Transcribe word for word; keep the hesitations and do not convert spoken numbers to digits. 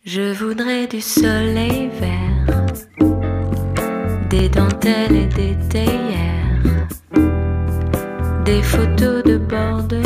Je voudrais du soleil vert, des dentelles et des théières, des photos de bord de